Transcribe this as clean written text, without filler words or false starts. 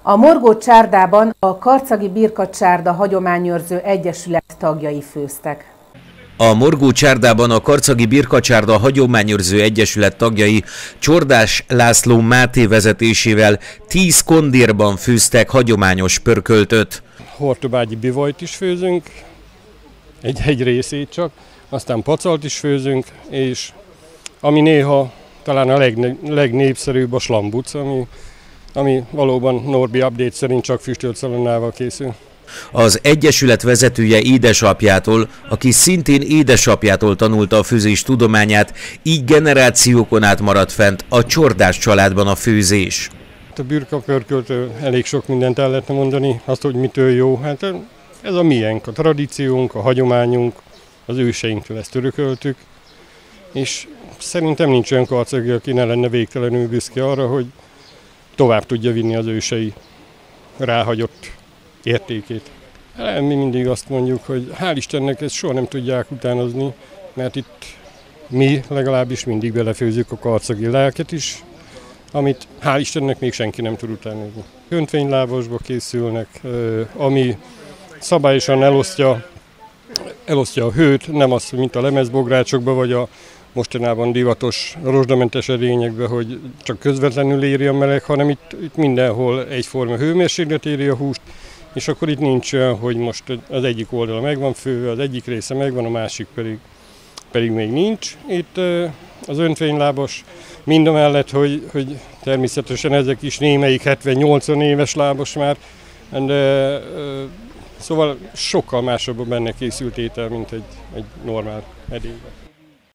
A Morgó csárdában a Karcagi Birka Csárda Hagyományőrző Egyesület tagjai főztek. A Morgó csárdában a Karcagi Birka Csárda Hagyományőrző Egyesület tagjai Csordás László Máté vezetésével 10 kondírban főztek hagyományos pörköltöt. Hortobágyi bivajt is főzünk, egy részét csak, aztán pacalt is főzünk, és ami néha talán a legnépszerűbb a slambuc, ami valóban Norbi update szerint csak füstölt szalonnával készül. Az egyesület vezetője édesapjától, aki szintén édesapjától tanulta a főzés tudományát, így generációkon át maradt fent a Csordás családban a főzés. A birka pörköltől elég sok mindent el lehetne mondani, azt, hogy mitől jó. Hát ez a miénk, a tradíciónk, a hagyományunk, az őseinktől ezt örököltük, és szerintem nincs olyan karcagi, aki ne lenne végtelenül büszke arra, hogy tovább tudja vinni az ősei ráhagyott értékét. Mi mindig azt mondjuk, hogy hál' Istennek ezt soha nem tudják utánozni, mert itt mi legalábbis mindig belefőzzük a karcagi lelket is, amit hál' Istennek még senki nem tud utánozni. Öntvénylábasba készülnek, ami szabályosan elosztja a hőt, nem az, mint a lemezbográcsokba, vagy a mostanában divatos rozsdamentes edényekbe, hogy csak közvetlenül éri a meleg, hanem itt mindenhol egyforma hőmérséklet éri a húst, és akkor itt nincs olyan, hogy most az egyik oldala meg van főve, az egyik része megvan, a másik pedig még nincs. Itt az öntvénylábas mindamellett, hogy természetesen ezek is némelyik 70-80 éves lábas már, de szóval sokkal másabb a benne készült étel, mint egy normál edényben.